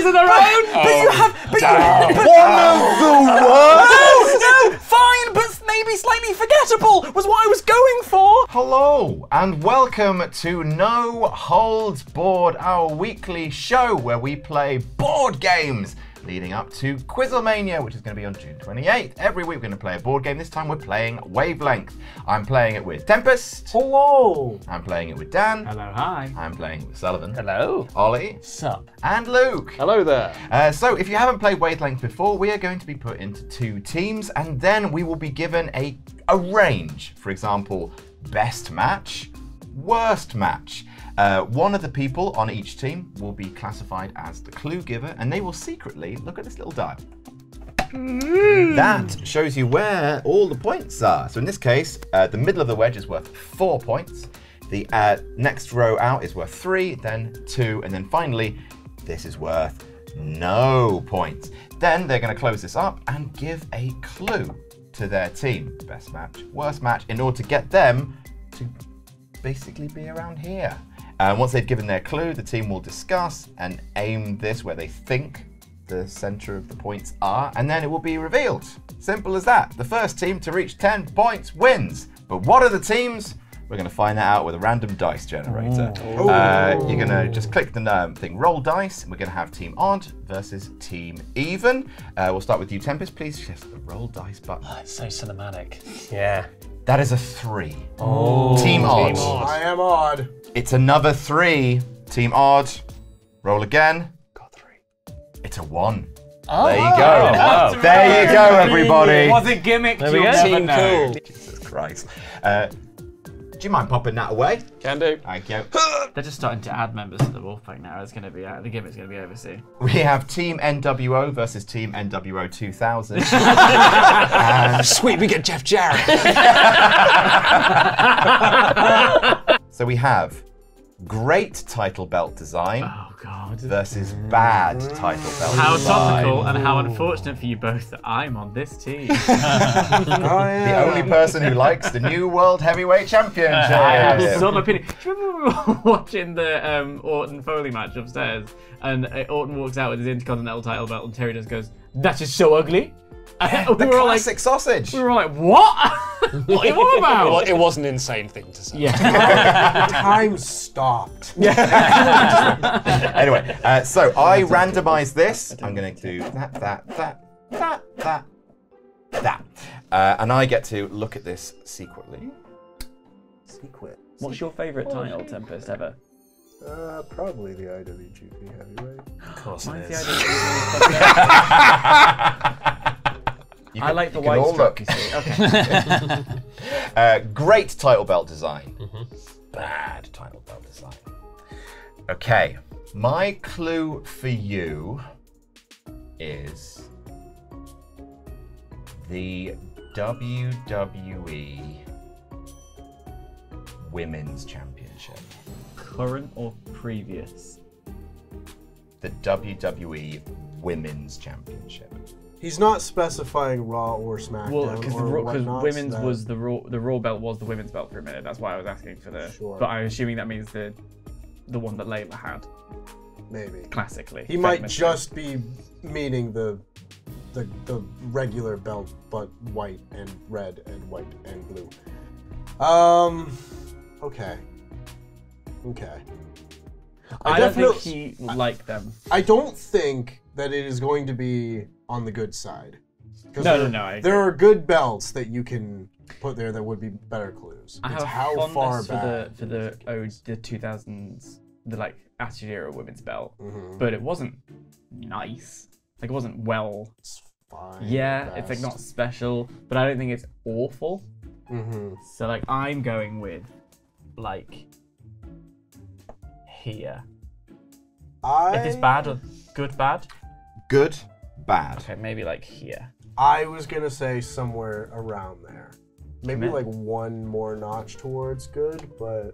of their own. But you have One of the worst. No, fine, but maybe slightly forgettable was what I was going for. Hello and welcome to No Holds Board, our weekly show where we play board games leading up to Quizlemania, which is going to be on June 28th. Every week we're going to play a board game. This time we're playing Wavelength. I'm playing it with Tempest. Hello. I'm playing it with Dan. Hello, hi. I'm playing it with Sullivan. Hello. Ollie. Sup. And Luke. Hello there. So if you haven't played Wavelength before, we are going to be put into two teams and then we will be given a range. For example, best match, worst match. One of the people on each team will be classified as the clue giver and they will secretly look at this little dial. That shows you where all the points are. So in this case, the middle of the wedge is worth 4 points. The next row out is worth 3, then 2, and then finally, this is worth no points. Then they're going to close this up and give a clue to their team. Best match, worst match, in order to get them to basically be around here. Once they've given their clue, the team will discuss and aim this where they think the center of the points are, and then it will be revealed. Simple as that. The first team to reach 10 points wins. But what are the teams? We're going to find that out with a random dice generator. You're going to just click the thing, roll dice, and we're going to have team odd versus team even. We'll start with you, Tempest. Please press the roll dice button. Oh, it's so cinematic. Yeah. That is a 3. Oh. Team odd. I am odd. It's another 3. Team odd. Roll again. Got 3. It's a 1. Oh, there you go. Wow. There you go, everybody. Was it gimmick? There we go. Team Cool. Jesus Christ. Do you mind popping that away? Can do. Thank you. They're just starting to add members to the Wolfpack now. It's going to be the gimmick's going to be over soon. We have Team NWO versus Team NWO 2000. Sweet, we get Jeff Jarrett. So we have great title belt design Oh, God. versus bad title belt How design. topical and how unfortunate for you both that I'm on this team. The only person who likes the new World Heavyweight Championship. I have some opinion. Do you remember we were watching the Orton Foley match upstairs and Orton walks out with his Intercontinental title belt and Terry just goes, "That is so ugly." The we were all classic sausage. We were all like, what? What are you on about? Well, it was an insane thing to say. Yeah. Time stopped. Anyway, so I randomized this. I'm going to do that. And I get to look at this secretly. What's your favourite title, Tempest, ever? Probably the IWGP Heavyweight. Of course Mine's it the is. I like the you can white all strap, look. you see. Okay. Great title belt design. Bad title belt design. Okay, my clue for you is the WWE Women's Championship. Current or previous? The WWE Women's Championship. He's not specifying Raw or SmackDown. Well, because whatnot, women's so was the Raw belt was the women's belt for a minute. That's why I was asking for the. Sure. But I'm assuming that means the one that Layla had maybe. classically. He might famously. just be meaning the regular belt, but white and red and white and blue. Okay. I don't think he would like them. I don't think that it is going to be on the good side. No, I agree. There are good belts that you can put there that would be better clues. I It's have how fondness far for back. the 2000s, the like Attitude Era women's belt, Mhm. but it wasn't nice. Like it wasn't well. It's fine. Yeah, at it's like best. not special, but I don't think it's awful. Mhm. So like I'm going with like here. If it's bad or good bad? Good, bad. Okay, maybe like here. I was gonna say somewhere around there. Maybe Commit. like one more notch towards good, but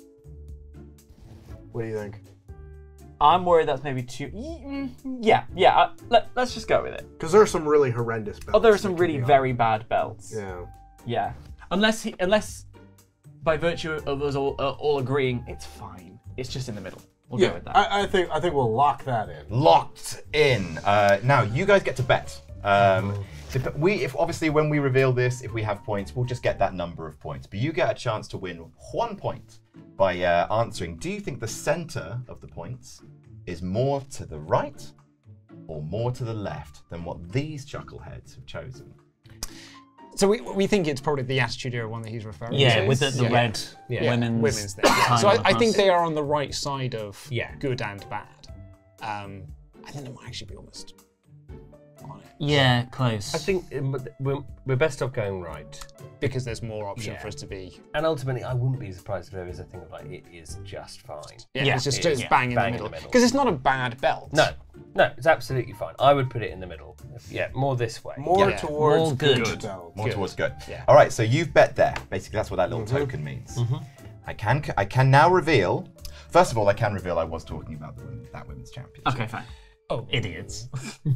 what do you think? I'm worried that's maybe too. Yeah. Let's just go with it. Because there are some really horrendous belts. Oh, there are some that can really be on. very bad belts. Yeah. Yeah. Unless by virtue of us all agreeing, it's fine. It's just in the middle. We'll go with that. I think we'll lock that in. Locked in. Now you guys get to bet. If obviously when we reveal this, if we have points, we'll just get that number of points. But you get a chance to win 1 point by answering. Do you think the center of the points is more to the right or more to the left than what these chuckleheads have chosen? So we think it's probably the Attitude Era one that he's referring to. Yeah, with the red women's there. Yeah. So I think across. they are on the right side of good and bad. I think they might actually be almost on it. Yeah, close. I think we're best off going right. Because there's more option for us to be. And ultimately, I wouldn't be surprised if there is a thing of like, it is just fine. Yeah, it's just bang in the middle. Because it's not a bad belt. No, it's absolutely fine. I would put it in the middle. Yeah, more this way. More towards more good. More towards good. Yeah. All right, so you've bet there. Basically, that's what that little token means. I can now reveal. First of all, I can reveal I was talking about that women's championship. Okay, fine. Oh, idiots.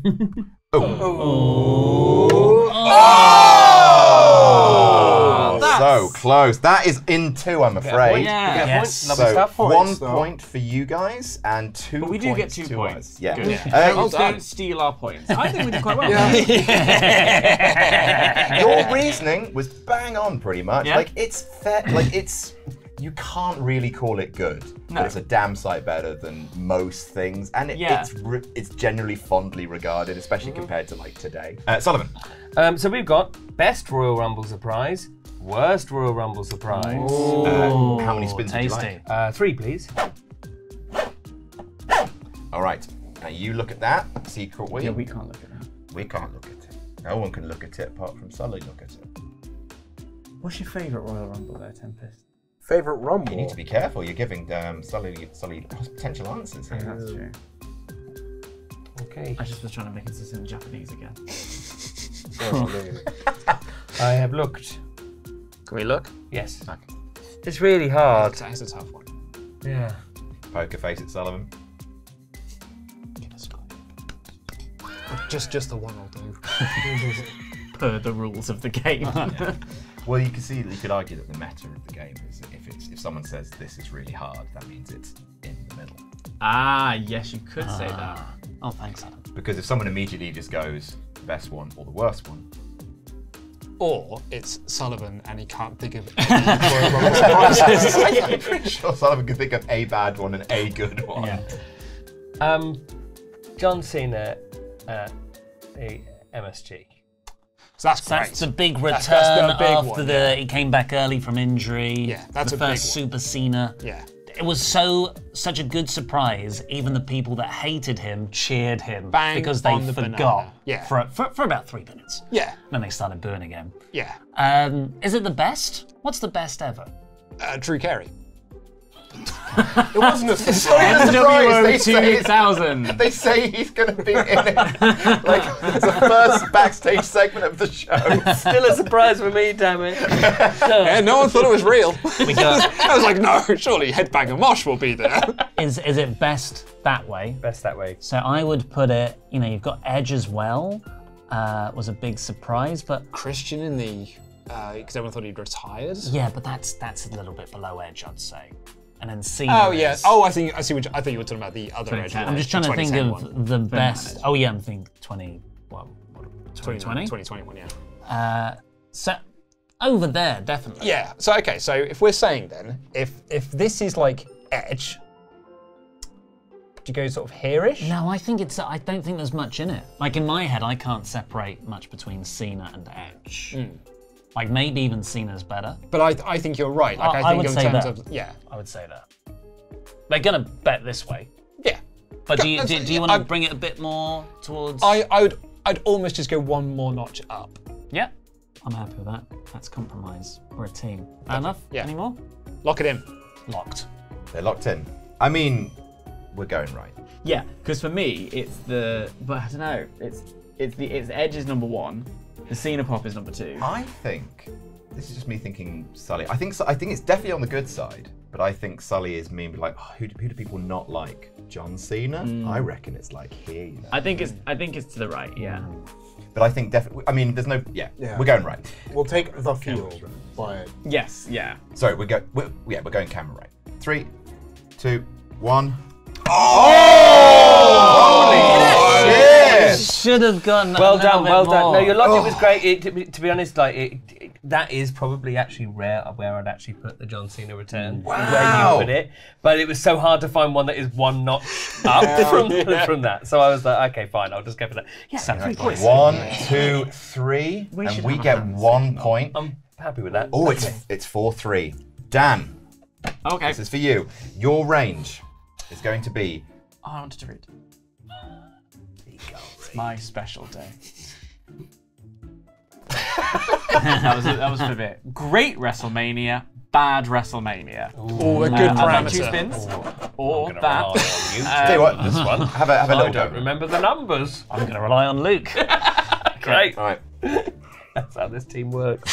So close. That is in 2, I'm afraid. Yeah. Yes. Lovely So stuff. 1 point for you guys and 2 But we points do get 2 to points. us. Yeah. Good. Well Don't steal our points. I think we did quite well. Your reasoning was bang on, pretty much. Yeah. Like it's fair. Like it's. You can't really call it good, but it's a damn sight better than most things, and it's generally fondly regarded, especially compared to like today. Sullivan. So we've got best Royal Rumble surprise, worst Royal Rumble surprise. How many spins would you tasty. like? 3, please. All right. Now you look at that secret wheel. Yeah, we can't look at that. We can't look at it. No one can look at it apart from Sully. Look at it. What's your favourite Royal Rumble there, Tempest? Favorite Rumble? You need to be careful. You're giving Sully potential answers here. That's true. Okay. I just was trying to make it in Japanese again. I have looked. Can we look? Yes. Okay. It's really hard. It's a tough one. Yeah. Poker face at Sullivan. Just the one will do. Per the rules of the game. Well, you can see that you could argue that the meta of the game is that if someone says this is really hard, that means it's in the middle. Ah, yes, you could say that. Oh, thanks, Adam. Because if someone immediately just goes the best one or the worst one, Or it's Sullivan and he can't think of any Royal Rumble surprises. I'm pretty sure Sullivan could think of a bad one and a good one. Yeah. John Cena at a MSG. So that's So great. that's the big return That's the big after one, he came back early from injury. Yeah, that's the a big first one. Super Cena. Yeah. It was such a good surprise. Even the people that hated him cheered him Bang because they on the forgot banana. Yeah. for about 3 minutes. Yeah. Then they started booing again. Yeah. Is it the best? What's the best ever? Drew Carey. It wasn't a surprise. They say- 2000. They say he's going to be in it. Like, it's the first backstage segment of the show. Still a surprise for me, damn it. Yeah, no one thought it was real. We got, I was like, no, surely Headbanger Mosh will be there. is it best that way? Best that way. So I would put it, you've got Edge as well. Was a big surprise, but Christian in the, because everyone thought he'd retired. yeah, but that's a little bit below Edge, I'd say. And then Cena. Oh yeah. is- Oh, I see. I thought you were talking about the other Edge. 2010. I'm just trying to think 2010 of one. the best. Oh yeah, I'm thinking 2020. 2021, yeah. So over there, definitely. Yeah. So okay. So if we're saying then, if this is like Edge, do you go sort of here-ish? No, I don't think there's much in it. Like in my head, I can't separate much between Cena and Edge. Like maybe even Cena's better. But I think you're right. Like I I think would in say terms that. of yeah. I would say that. They're gonna bet this way. Yeah. But do you want to I- bring it a bit more towards? I'd almost just go one more notch up. Yeah, I'm happy with that. That's compromise. We're a team. Fair enough? Yeah. Any more? Lock it in. Locked. They're locked in. I mean, we're going right. Yeah, because for me, it's but I don't know. It's Edge is number 1. The Cena pop is number 2. I think this is just me thinking Sully. I think it's definitely on the good side, but I think Sully is me being like, oh, who do people not like? John Cena? I reckon it's like here. You know? I think it's to the right. Yeah. But I think definitely. I mean, there's no. Yeah, Yeah. we're going right. We'll take the field, but Yes. Yeah. Sorry, we're going camera right. 3, 2, 1. Should have gotten Well done, well done. more. No, your logic was great. To be honest, like that is probably actually rare where I'd actually put the John Cena return. Wow. Where you put it, but it was so hard to find one that is one notch up from that. So I was like, okay, fine, I'll just go for that. Yeah, 1, 2, 3, and we get 1 point. I'm happy with that. Oh, it's 4-3. Dan, Okay. this is for you. Your range is going to be. Oh, I wanted to read. It's my special day. that was for a bit. Great WrestleMania, bad WrestleMania. Oh, a good I'd like parameter. 2 spins. Or I'm gonna that. rely on you. Tell you what, this one. Have a I little don't go. remember the numbers. I'm going to rely on Luke. Great. All right. That's how this team works.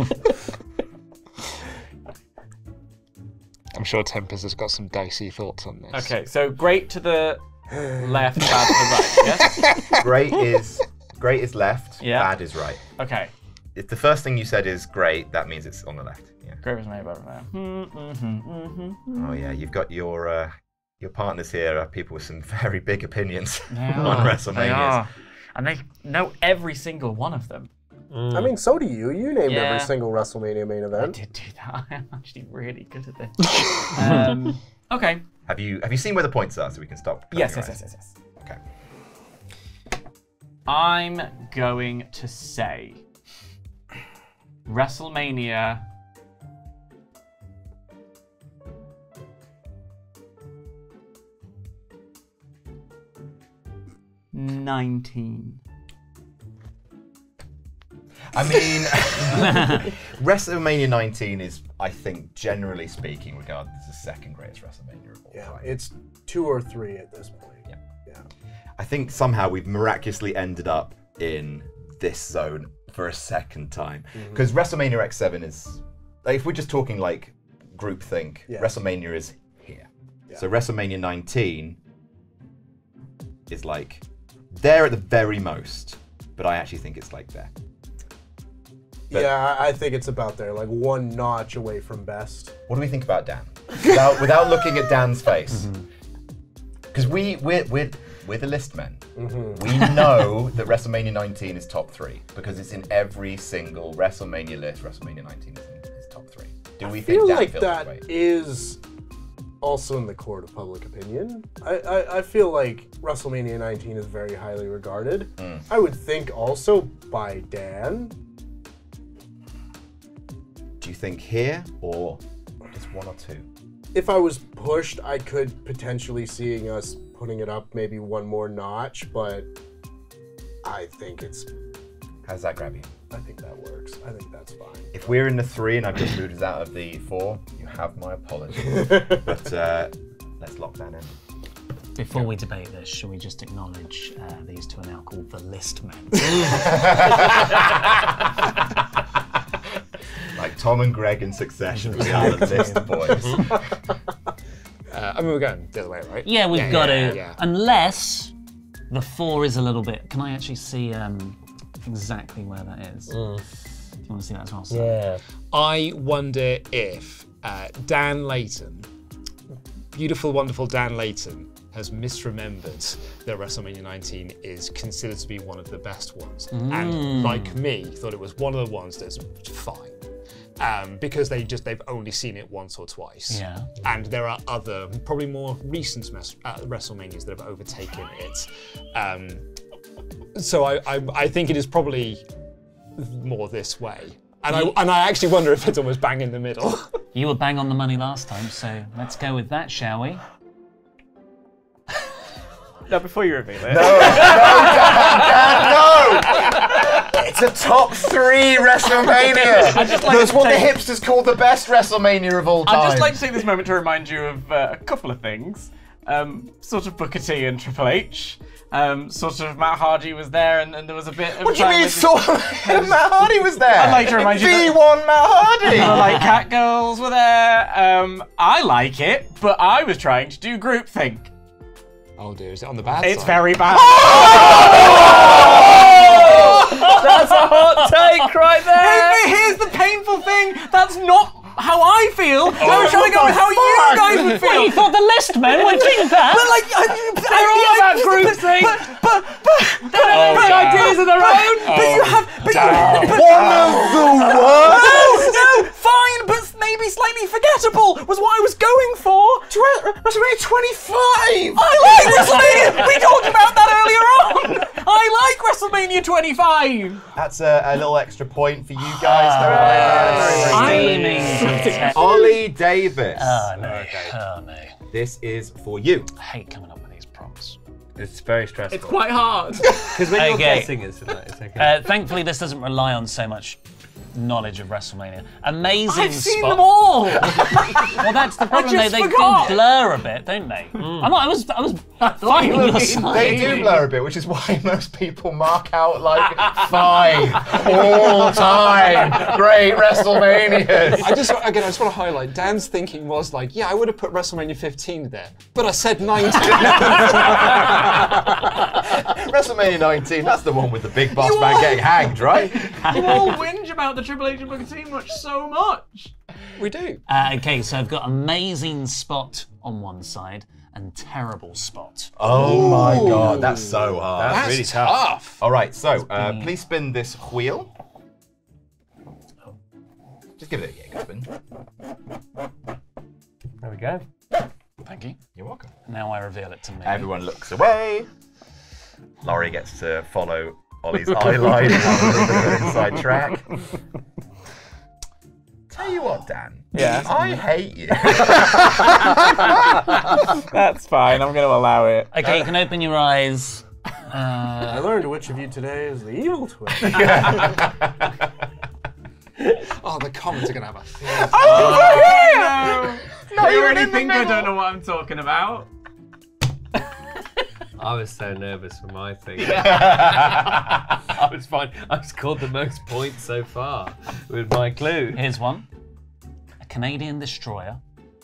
I'm sure Tempest has got some dicey thoughts on this. Okay, so great to the left, bad to the right, yes? Great is left, Yeah. bad is right. Okay. If the first thing you said is great, that means it's on the left. Yeah. Great was made by Oh yeah, you've got your partners here are people with some very big opinions They on are. They WrestleManias. are. And they know every single one of them. I mean, so do you. You named Yeah. every single WrestleMania main I event. did do that. I'm actually really good at this. Okay. Have you seen where the points are so we can stop? Yes. Okay. I'm going to say WrestleMania 19. I mean, WrestleMania 19 is, I think, generally speaking, regarded as the second greatest WrestleMania of all Yeah, time. it's 2 or 3 at this point. Yeah. Yeah. I think somehow we've miraculously ended up in this zone for a second time. Because WrestleMania X7 is, like, if we're just talking like groupthink, Yeah. WrestleMania is here. Yeah. So WrestleMania 19 is like there at the very most, but I actually think it's like there. But- Yeah, I think it's about there, like 1 notch away from best. What do we think about Dan? Without looking at Dan's face. Because we're the list men. We know that WrestleMania 19 is top 3 because it's in every single WrestleMania list. WrestleMania 19 is top 3. Do we I think feel Dan like feels that this way? is also in the court of public opinion. I feel like WrestleMania 19 is very highly regarded. I would think also by Dan. Do you think here or just 1 or 2? If I was pushed, I could potentially seeing us putting it up maybe 1 more notch, but I think How's that grab you? I think that works. I think that's fine. If we're in the 3 and I've just moved us out of the 4, you have my apologies. But let's lock that in. Before we debate this, should we just acknowledge these two are now called the list men? Like Tom and Greg in Succession, we are the list boys. I mean, we're going the other way, right? Yeah, we've got to. yeah. Unless the 4 is a little bit. Can I actually see exactly where that is? Do you want to see that as well? Sir? Yeah. I wonder if Dan Layton, beautiful, wonderful Dan Layton, has misremembered that WrestleMania 19 is considered to be one of the best ones. And like me, thought it was one of the ones that's fine. Because they've only seen it once or twice. Yeah. And there are other, probably more recent WrestleManias that have overtaken it. So I think it is probably more this way. And I actually wonder if it's almost bang in the middle. You were bang on the money last time, so let's go with that, shall we? No, before you reveal it. No! It's a top 3 WrestleMania! That's what the hipsters call the best WrestleMania of all time. I'd just like to take this moment to remind you of a couple of things. Sort of Booker T and Triple H. Sort of Matt Hardy was there, and there was a bit of. What do you mean, sort of? Matt Hardy was there. I'd like to remind you that- V1 Matt Hardy. Like Catgirls were there. I like it, but I was trying to do groupthink. Oh dear, is it on the bad It's side? very bad. That's a hot take right there. Here's the painful thing. That's not how how I feel. I was trying to go with how you guys would feel. Wait, you thought the list men would think that? But like, They're all about groupthink. But ideas of their own. But you have. One of the worst. No, fine, but maybe slightly forgettable was what I was going for. WrestleMania 25. I like WrestleMania. We talked about that earlier on. I like WrestleMania 25. That's a little extra point for you guys. Oli Davis. Oh no. Oh no. This is for you. I hate coming up with these prompts. It's very stressful. It's quite hard. Because when you're Okay. guessing, it's okay. Thankfully, this doesn't rely on so much knowledge of WrestleMania. Amazing I've seen spot. them all. Well, that's the problem. just They do forgot. blur a bit, don't they? I was fighting your side. They do blur a bit, which is why most people mark out like 5 all time great WrestleManias. I just want to highlight, Dan's thinking was like, yeah, I would have put WrestleMania 15 there, but I said 19. WrestleMania 19, that's the one with the big boss man getting hanged, right? You all whinge about the Triple H and Booker T much so much. We do. Okay, so I've got amazing spot on one side and terrible spot. Oh my god, that's so hard. That's really tough. All right, so please spin this wheel. Just give it a good spin. There we go. Thank you. You're welcome. Now I reveal it to me. Everyone looks away. Laurie gets to follow Ollie's eye line and have a little bit of an inside track. Tell you what, Dan. Yeah. I hate you. That's fine. I'm going to allow it. Okay, you can open your eyes. I learned which of you today is the evil twin. Oh, the comments are going to have a field. No, you already think I don't know what I'm talking about. I was so nervous for my thing. I was fine. I've scored the most points so far with my clue. Here's one. A Canadian destroyer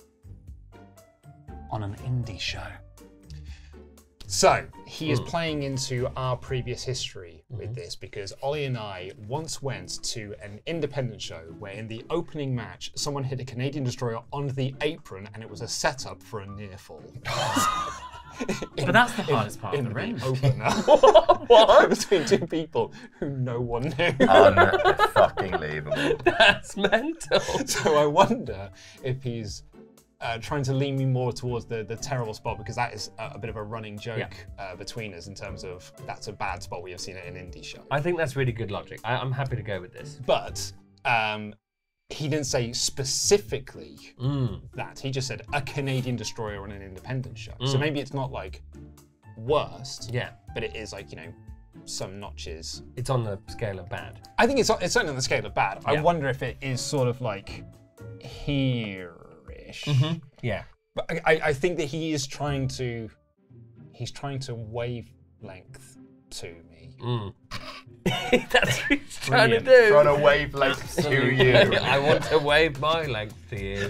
on an indie show. So, he is playing into our previous history with this because Ollie and I once went to an independent show where in the opening match, someone hit a Canadian destroyer on the apron and it was a setup for a near fall. But that's the hardest part of the ring. Opener. What? Between two people who no one knew. Unfucking-leavable. That's mental. So I wonder if he's trying to lean me more towards the terrible spot because that is a bit of a running joke between us in terms of that's a bad spot we have seen at an indie show. I think that's really good logic. I'm happy to go with this. But he didn't say specifically that. He just said a Canadian destroyer on an independent show. So maybe it's not like worst, but it is like, you know, some notches. It's on the scale of bad. I think it's certainly on the scale of bad. I wonder if it is sort of like here-ish. Yeah. But I think that he's trying to wavelength to me. That's what he's trying to do. Trying to wavelength to you. I want to wave my length to you.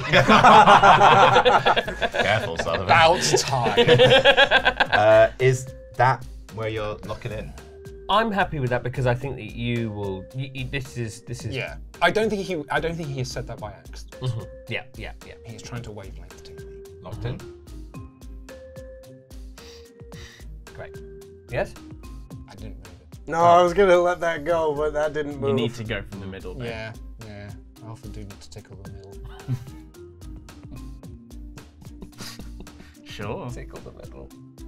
Careful, Sullivan. About time. Is that where you're locking in? I'm happy with that because I think that you will. This is. Yeah. I don't think he has said that by accident. Yeah. He's trying to wavelength to me. Locked in? Great. Yes. I didn't move it. No, I was gonna let that go, but that didn't move. You need to go from the middle. Mate. Yeah. I often do need to tickle the middle. Sure. Tickle the middle.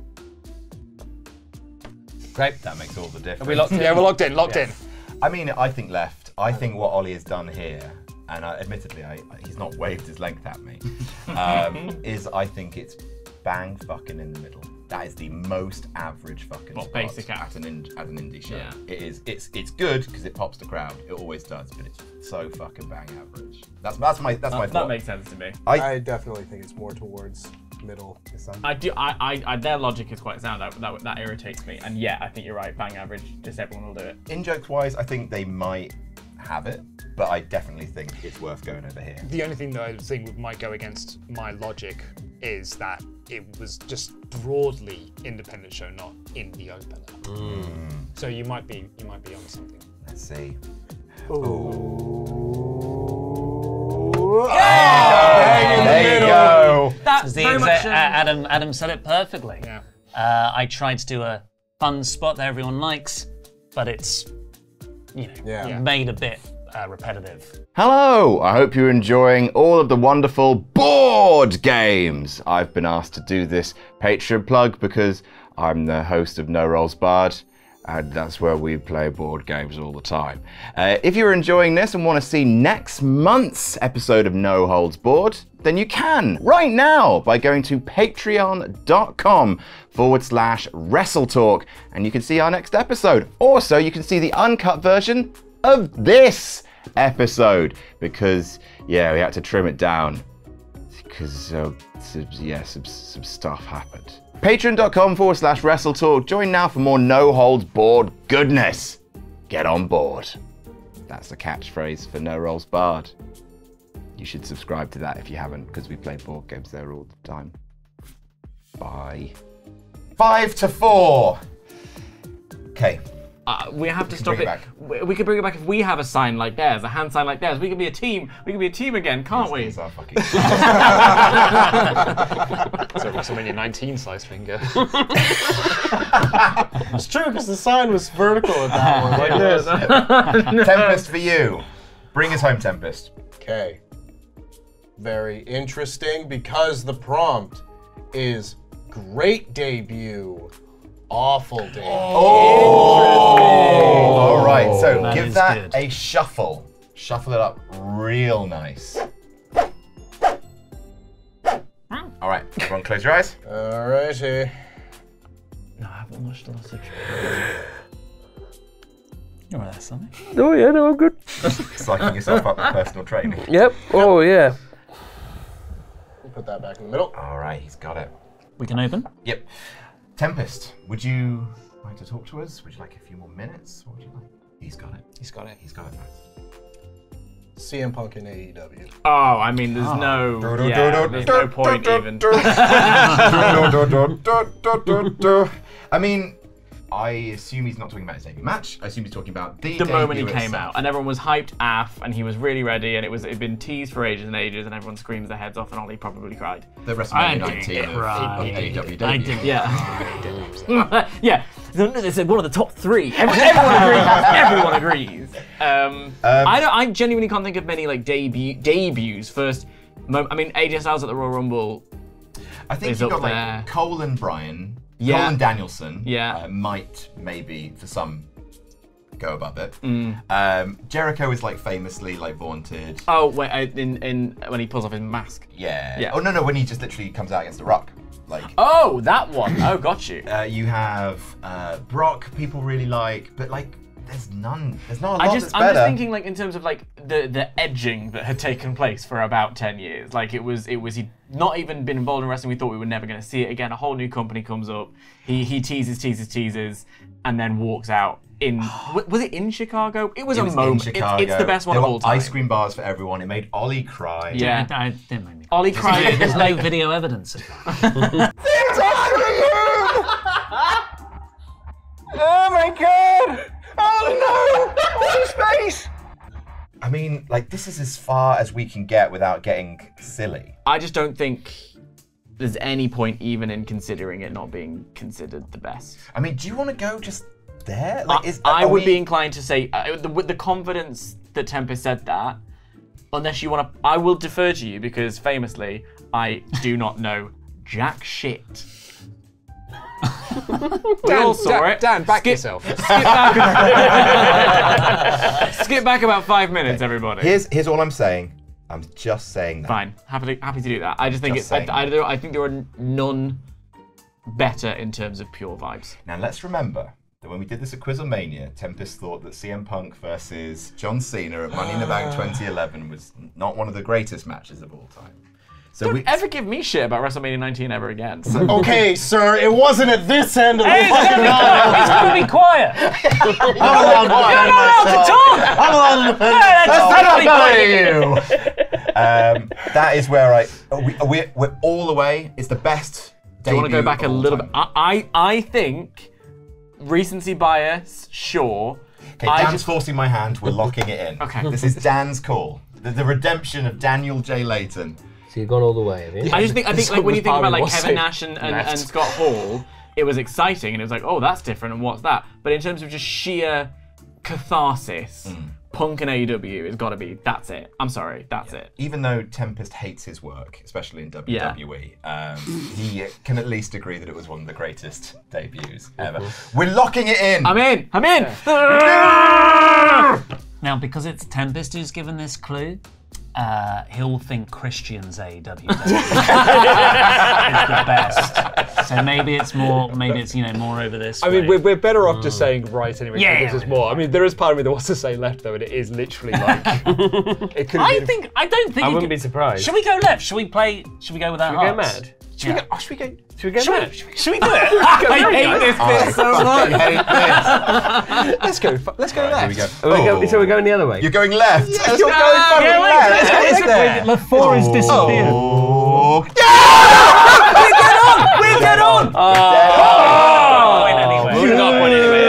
Great. That makes all the difference. Are we locked in? Yeah, we're locked in. Locked in. I mean, I think left. I think what Ollie has done here, and admittedly, he's not waved his length at me, is I think it's bang fucking in the middle. That is the most average fucking spot basic at an indie show. Yeah. It is. It's good because it pops the crowd. It always does, but it's so fucking bang average. That's my thought. That makes sense to me. I definitely think it's more towards middle. I do. I their logic is quite sound. That irritates me. And yeah, I think you're right. Bang average. Just everyone will do it. In jokes wise, I think they might have it, but I definitely think it's worth going over here. The only thing that I think might go against my logic is that it was just broadly independent show, not in the opener. So you might be on something. Let's see. Ooh. There you go. That's The very much. Adam said it perfectly. Yeah. I tried to do a fun spot that everyone likes, but it's, made a bit repetitive. Hello, I hope you're enjoying all of the wonderful board games. I've been asked to do this Patreon plug because I'm the host of No Rolls Barred, and that's where we play board games all the time. If you're enjoying this and want to see next month's episode of No Holds Barred, then you can right now by going to patreon.com/WrestleTalk, and you can see our next episode. Also, you can see the uncut version of this episode because, we had to trim it down because, some stuff happened. Patreon.com/WrestleTalk. Join now for more No Holds Barred goodness. Get on board. That's the catchphrase for No Rolls Barred. You should subscribe to that if you haven't, because we play board games there all the time. Bye. 5-4. Okay. We have to stop bring it. it back. We could bring it back if we have a sign like theirs, a hand sign like theirs. We can be a team. We can be a team again, can't we? It's our fucking It's a WrestleMania 19 size finger. It's true, because the sign was vertical at that one, like this. Tempest for you. Bring us home, Tempest. Okay. Very interesting, because the prompt is great debut, awful debut. All right, so That give is that good. a shuffle. Shuffle it up real nice. All right, everyone close your eyes. Alrighty. No, I haven't watched a lot of. You're right there, Sonny. Oh yeah, no, I'm good. Psyching yourself up with personal training. Yep. Oh yeah. Put that back in the middle. All right, he's got it. We can open. Yep. Tempest, would you like to talk to us? Would you like a few more minutes? What would you like? He's got it. He's got it. He's got it. CM Punk in AEW. Oh, I mean, there's no point even. I mean, I assume he's not talking about his debut match. I assume he's talking about the moment he debut came itself. out, and everyone was hyped and he was really ready, and it'd been teased for ages and ages, and everyone screams their heads off, and Ollie probably cried. The I WrestleMania didn't 19 of cry. AEW debut. I didn't. Yeah. Yeah. They said one of the top three. Everyone agrees. Everyone agrees. I genuinely can't think of many like debuts. First, I mean, AJ Styles at the Royal Rumble. I think is you've up got there. like Cole and Bryan. Yeah. Cole and Danielson. Yeah. Might maybe for some go above it. Jericho is like famously like vaunted. Oh wait, in when he pulls off his mask. Yeah. Yeah. Oh no, when he just literally comes out against The Rock. Like. Oh, that one. Oh, got you. You have Brock. People really like, but like. There's not a lot that's better. I'm just thinking like in terms of like the edging that had taken place for about 10 years. Like it was he'd not even been involved in wrestling. We thought we were never going to see it again. A whole new company comes up. He teases, and then walks out in. Was it in Chicago? It was a moment. It's the best one there of were all time. Ice cream bars for everyone. It made Ollie cry. Yeah. I didn't make me. Ollie cried. There's no video evidence of that. Oh my god! Oh no! All space! I mean, like, this is as far as we can get without getting silly. I just don't think there's any point even in considering it not being considered the best. I mean, do you want to go just there? Like, I would be inclined to say, with the confidence that Tempest said that, unless you want to, I will defer to you because famously, I do not know jack shit. We all saw it. Dan, back yourself. Skip back about 5 minutes, everybody. Here's all I'm saying. I'm just saying that. Fine, happy to do that. I just think Just I saying. think there are none better in terms of pure vibes. Now let's remember that when we did this at Quizzlemania, Tempest thought that CM Punk versus John Cena at Money in the Bank 2011 was not one of the greatest matches of all time. So Don't ever give me shit about WrestleMania 19 ever again. Okay, sir, it wasn't at this end of the It's gonna be quiet. I'm allowed to defend myself. I'm allowed to defend myself. that is where we're all the way. It's the best. Do you want to go debut back a of all little time. bit? I think recency bias, sure. Okay, Dan's forcing my hand. We're locking it in. Okay. This is Dan's call. The redemption of Daniel J. Layton. So you've gone all the way, have you? I think like when you think about like Kevin Nash and left. Scott Hall, it was exciting and it was like, oh, that's different and what's that? But in terms of just sheer catharsis, Punk and AEW has got to be, that's it. I'm sorry, that's it. Even though Tempest hates his work, especially in WWE, he can at least agree that it was one of the greatest debuts ever. We're locking it in! I'm in! I'm in! Now, because it's Tempest who's given this clue, he'll think Christian's AEW is the best. So maybe it's more over this. I mean, way. we're better off just saying right anyway. Yeah, This is more. I mean, there is part of me that wants to say left though, and it is literally like it could. I don't think. I wouldn't be surprised. Should we go left? Should we go with our Should we go hearts? mad? Should we go mad? Should we do it? I hate this bit so much. Let's go left. Here we go. So we're going the other way. You're going left. Yes, You're go. going fucking Yeah, wait, left. let's Right there. LaFour has disappeared. Oh. We get on! Point anyway. You got one anyway.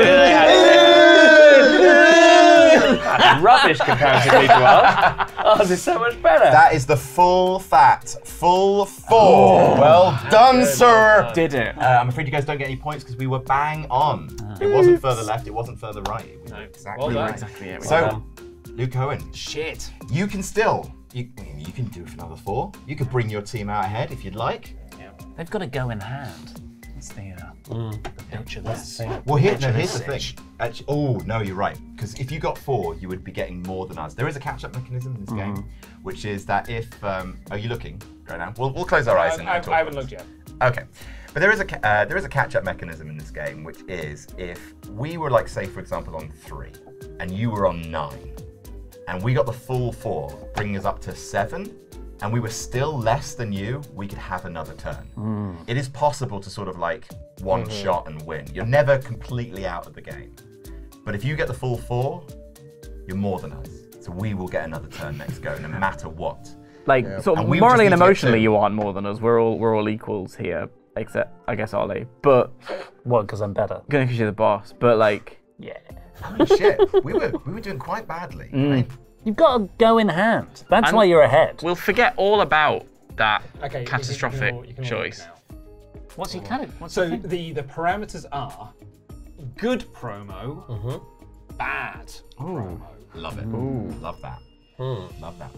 Rubbish comparatively to ours. Ours is so much better. That is the full 4. Well done, sir. Did it? I'm afraid you guys don't get any points because we were bang on. It wasn't further left, it wasn't further right. It was exactly Well done. right. Exactly it. So, Luke Owen, Shit. you can still, you can do it for another 4. You could bring your team out ahead if you'd like. They've got to go in hand. That's the picture this. Well, here's the thing. Actually, oh, no, you're right. Because if you got 4, you would be getting more than us. There is a catch-up mechanism in this game, which is that if, are you looking right now? We'll close our eyes and talk. I haven't looked yet. Okay. But there is a catch-up mechanism in this game, which is if we were like, say, for example, on 3, and you were on 9, and we got the full 4, bringing us up to 7, and we were still less than you, we could have another turn. It is possible to sort of like one shot and win. You're never completely out of the game. But if you get the full 4, you're more than us. So we will get another turn next go, no matter what. Like, sort of And we morally just and need to get emotionally, 2. you aren't more than us. We're all equals here, except I guess Oli. But Well, because I'm better. gonna because you're the boss. But like, Yeah. I mean, shit, we were doing quite badly. Right? You've got to go in hand. That's why you're ahead. we'll forget all about that Okay, catastrophic you can all choice. look now. What's your kind of? So the parameters are good promo, bad promo. Love it. Ooh. Love that. Love that.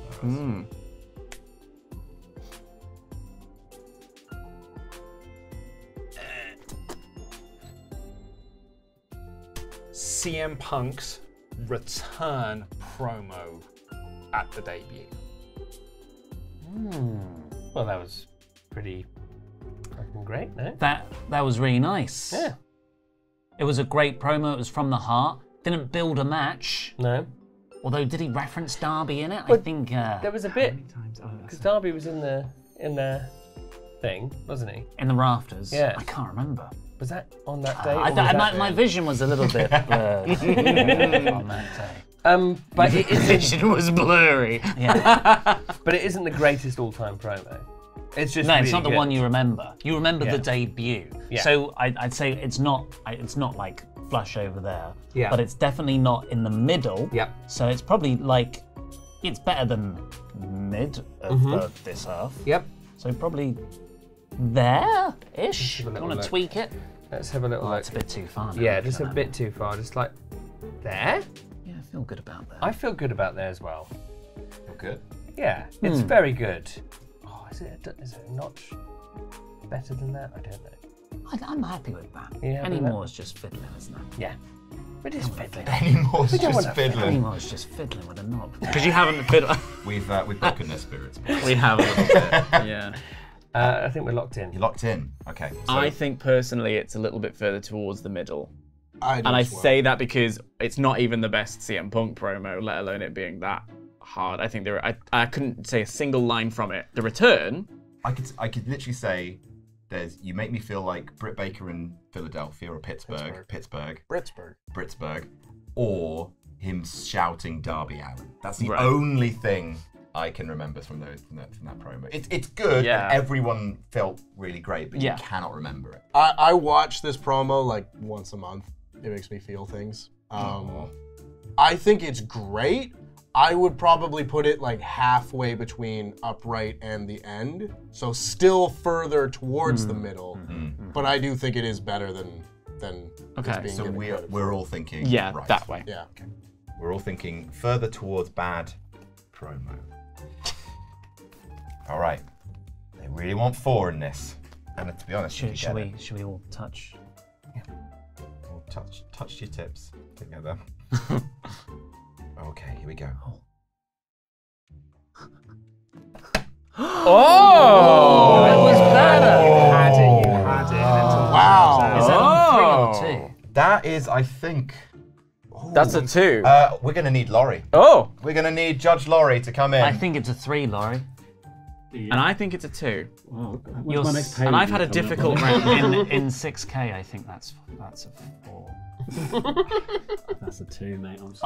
CM Punk's return promo at the debut. Well, that was pretty fucking great, no? That was really nice. Yeah. It was a great promo. It was from the heart. Didn't build a match. No. Although, did he reference Darby in it? I think. There was a bit because Darby was in the thing, wasn't he? In the rafters. Yeah. I can't remember. Was that on that day? or was that My vision was a little bit blurred on that day. But it isn't. Vision was blurry. Yeah. But it isn't the greatest all-time promo. It's just No, it's really not the good. one you remember. You remember Yeah. the debut. Yeah. So I'd say it's not like flush over there. Yeah. But it's definitely not in the middle. Yep. So it's probably like it's better than mid of this half. Yep. So probably there-ish. have a You little want to look. tweak it? Let's have a little look. It's a bit too far now. Yeah, looking just a at that bit one. too far. Just like there. Yeah, I feel good about that. I feel good about there as well. You're good. Yeah, it's very good. Oh, is it a notch better than that? I don't know. I'm happy with that. You happy Any with that? more is just fiddling, isn't it? Yeah. It is fiddling. Any more is don't just wanna Any fiddling. more is just fiddling with a knob. Because you haven't fiddled. We've broken their spirits. We have a little bit. Yeah. I think we're locked in. You're locked in. Okay. So I think personally it's a little bit further towards the middle. I do And I as well. say that because it's not even the best CM Punk promo, let alone it being that hard. I think I couldn't say a single line from it. The return, I could literally say, you make me feel like Britt Baker in Philadelphia or Pittsburgh, Britsburg, or him shouting Darby Allin. That's the only thing I can remember from that promo. It's good, Yeah. and everyone felt really great, but Yeah. you cannot remember it. I watch this promo like once a month. It makes me feel things. I think it's great. I would probably put it like halfway between upright and the end, so still further towards the middle. But I do think it is better than Okay. being So given credit we're for. all thinking right. that way. Yeah. We're all thinking further towards bad promo. All right. They really want 4 in this. And to be honest, you Should could get we all touch? We'll touch your tips together. Okay, here we go. Oh! It was better. You had it. Wow. Is that on 3 or 2? That is, I think. That's a 2. We're gonna need Laurie. Oh! We're gonna need Judge Laurie to come in. I think it's a 3, Laurie. And I think it's a 2. Well, You're when's my next pay And I've review had a coming up? difficult round. In 6K, I think that's a 4. That's a 2, mate. I'm sorry.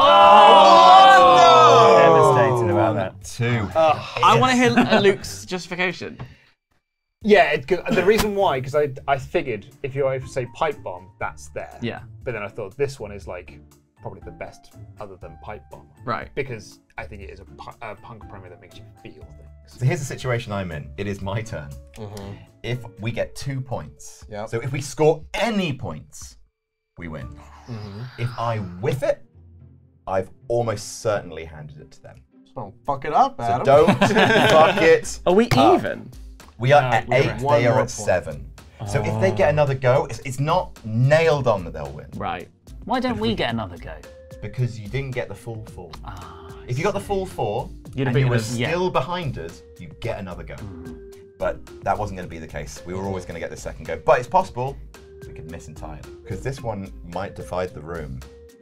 Oh, Devastated about that. 2. I want to hear Luke's justification. Yeah, the reason why, because I figured if you say pipe bomb, that's there. Yeah. But then I thought this one is like probably the best other than pipe bomb. Right. Because I think it is a punk promo that makes you feel things. So here's the situation I'm in. It is my turn. If we get 2 points, Yep. so if we score any points, we win. If I whiff it, I've almost certainly handed it to them. So don't fuck it up, So Adam. don't fuck it. Are we up. even? We are at we're 8, at one they are more at point. 7. So if they get another go, it's not nailed on that they'll win. Right. Why don't we get another go? Because you didn't get the full 4. If you got the full 4, You'd have and you beaten were us, yeah. still behind us, you get another go. But that wasn't going to be the case. We were always going to get the second go. But it's possible we could miss entirely. Because this one might divide the room.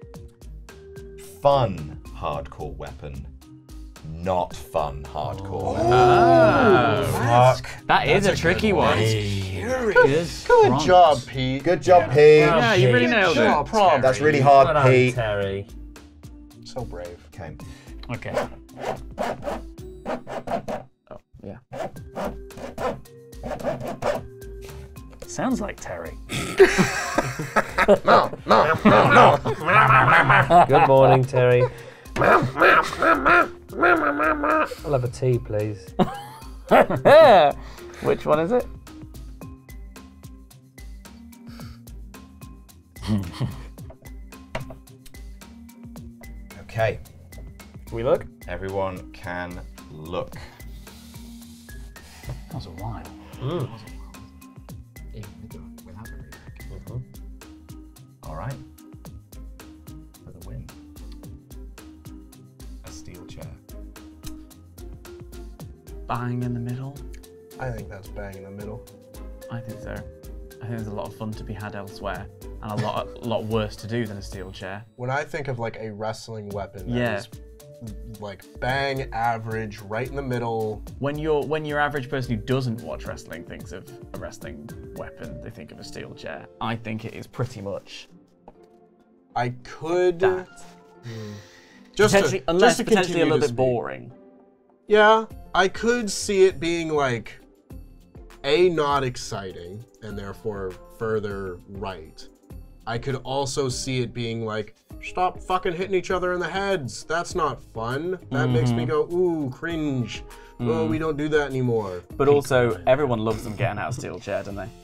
Fun hardcore weapon. Not fun hardcore weapon. Fuck. That is a tricky one. Good job, Pete. Good job, Pete. Yeah, you really nailed it. Prom. That's really hard, Well done, Pete. Terry. So brave. Okay. Okay. Oh, yeah. Sounds like Terry. No. Good morning, Terry. I'll have a tea, please. Which one is it? Okay. We look. Everyone can look. That was a while. All right. For the win. A steel chair. Bang in the middle. I think that's bang in the middle. I think so. I think there's a lot of fun to be had elsewhere, and a lot worse to do than a steel chair. When I think of like a wrestling weapon, that Yeah. is like bang, average, right in the middle. When your average person who doesn't watch wrestling thinks of a wrestling weapon, they think of a steel chair. I think it is pretty much I could that. just Potentially, to, unless just to potentially a continue little to bit speak. boring. Yeah, I could see it being like not exciting and therefore further right. I could also see it being like, stop fucking hitting each other in the heads. That's not fun. That makes me go, ooh, cringe. Oh, we don't do that anymore. But also, everyone loves them getting out of steel chair, don't they?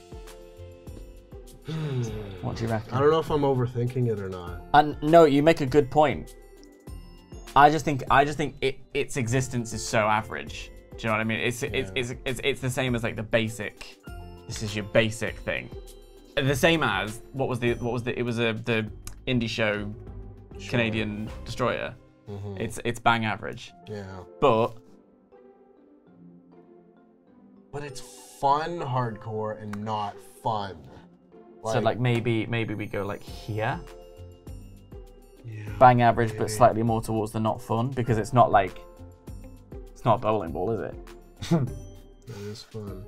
What do you reckon? I don't know if I'm overthinking it or not. And no, you make a good point. I just think its existence is so average. Do you know what I mean? It's the same as like the basic. This is your basic thing. The same as what was the it was the indie show Canadian Destroyer. It's bang average. Yeah. But it's fun hardcore and not fun. so like maybe we go like here. Bang average, but slightly more towards the not fun, because it's not like it's not a bowling ball, is it? It is fun.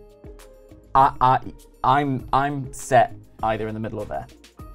I'm set either in the middle or there.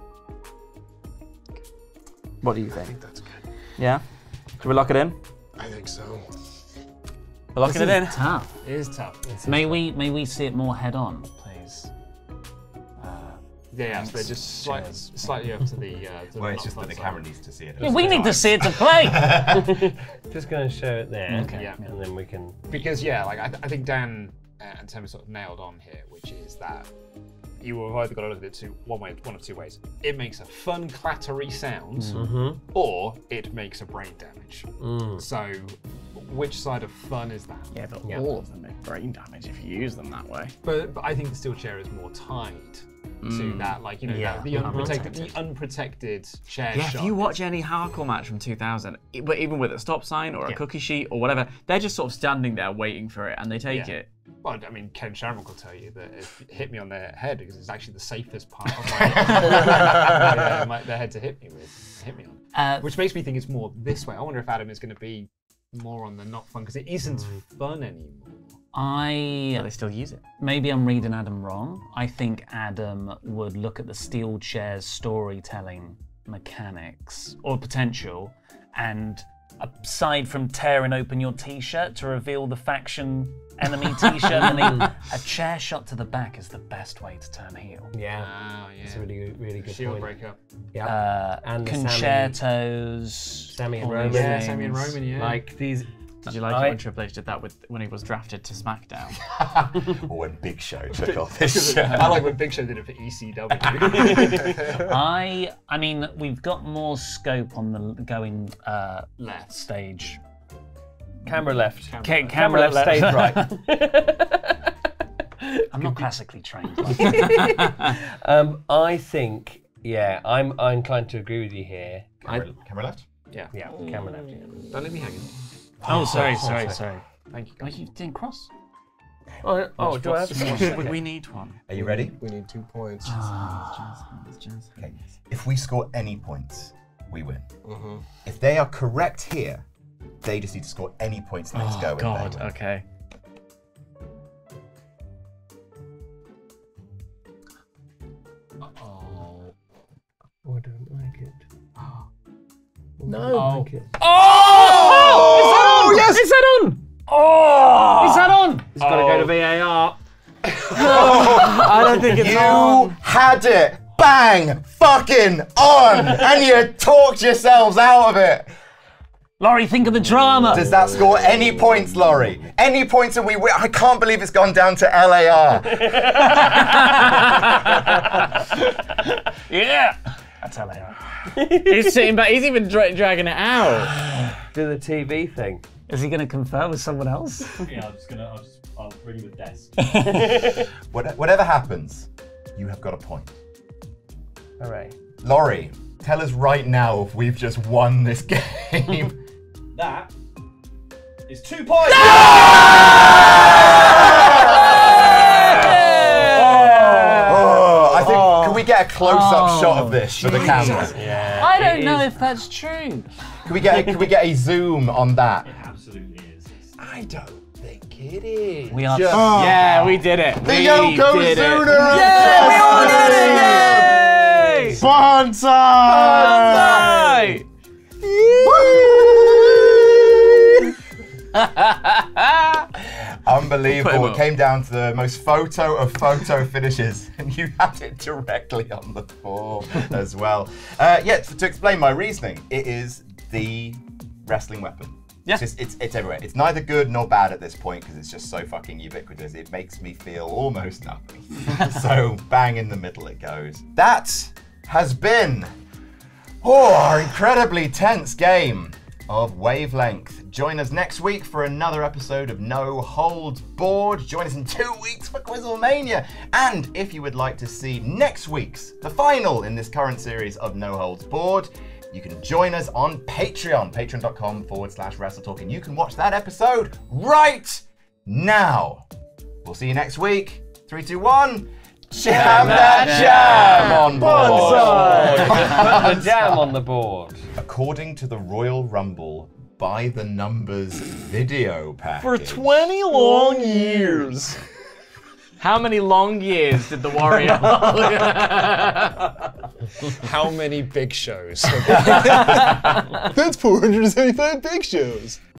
What do you think? I think that's good. Yeah? Should we lock it in? I think so. We're locking it in. Tough. It is tough. May we see it more head on, please? Yeah, so they're just slightly up to the. Well, it's just that the camera needs to see it. Yeah, we need to see it to play. Just going to show it there. Okay. Yeah. And then we can. Because like I think Dan and Tempest sort of nailed on here, which is that you have either got to look at it one of two ways. It makes a fun clattery sound, or it makes a brain damage. So, which side of fun is that? Yeah, but all of them make brain damage if you use them that way. But I think the steel chair is more tied to that, like the unprotected chair Yeah, shot. if you watch any hardcore match from 2000, but even with a stop sign or a cookie sheet or whatever, they're just sort of standing there waiting for it, and they take it. Well, I mean, Ken Shamrock will tell you that it hit me on the head because it's actually the safest part of my the head to hit me on. Which makes me think it's more this way. I wonder if Adam is going to be more on the not fun because it isn't fun anymore. Yeah, they still use it. Maybe I'm reading Adam wrong. I think Adam would look at the steel chair's storytelling mechanics or potential, and aside from tearing open your t-shirt to reveal the faction enemy t-shirt underneath, a chair shot to the back is the best way to turn heel. Yeah. Oh, yeah. It's a really good Shield point. breakup. Yeah. And the Concertos. Sammy and Roman. Yeah, Sammy and Roman, yeah. Like these. Did you like it when Triple H did that when he was drafted to SmackDown? Or when Big Show took off this show. I like when Big Show did it for ECW. I mean, we've got more scope on the going Left stage. Camera left. Camera left, stage right. I'm not classically trained. I think, I'm inclined to agree with you here. Camera left? Yeah, camera left. Yeah. Don't leave me hanging. Oh, sorry. Thank you. Oh, you didn't cross? Oh, do I have to? We need one. Are you ready? We need 2 points. Okay. If we score any points, we win. If they are correct here, they just need to score any points the next go. God, and they win. okay. Oh. I don't like it. No. I like it. Oh! Yes! Is that on? Oh! Is that on? It's got to go to VAR. I don't think it's on. You had it bang fucking on, and you talked yourselves out of it. Laurie, think of the drama. Does that score any points, Laurie? Any points and we win? I can't believe it's gone down to LAR. Yeah. That's how they are. He's sitting back. He's even dragging it out. Do the TV thing. Is he going to confer with someone else? Yeah, I'll bring you a desk. Whatever happens, you have got a point. All right. Laurie, tell us right now if we've just won this game. That is 2 points! I think, can we get a close-up shot of this for the camera? Yeah. I don't know if that's true. Can we get a zoom on that? It absolutely is. I don't think it is. We are. Yeah, we did it. The Yokozuna of Yeah, we all did it! Yay! Bonsai! Unbelievable. It came down to the most photo of photo finishes, and you had it directly on the ball as well. To explain my reasoning, it is the wrestling weapon. Yeah. It's everywhere. It's neither good nor bad at this point because it's just so fucking ubiquitous. It makes me feel almost nothing. So bang in the middle it goes. That has been our incredibly tense game of Wavelength. Join us next week for another episode of No Holds Barred. Join us in 2 weeks for Quizzlemania. And if you would like to see next week's, the final in this current series of No Holds Barred, you can join us on Patreon, patreon.com/WrestleTalk, and you can watch that episode right now. We'll see you next week. 3, 2, 1. Jam that jam on board. Put the jam on the board. According to the Royal Rumble, by the numbers video package. For 20 long years. How many long years did the Warrior hold? How many big shows? That's 475 big shows.